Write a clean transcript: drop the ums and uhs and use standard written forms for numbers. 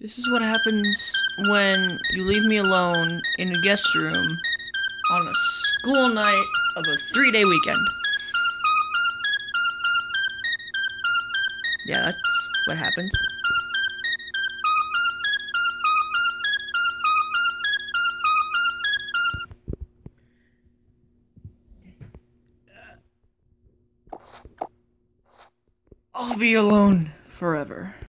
This is what happens when you leave me alone in a guest room on a school night of a 3-day weekend. Yeah, that's what happens. I'll be alone forever.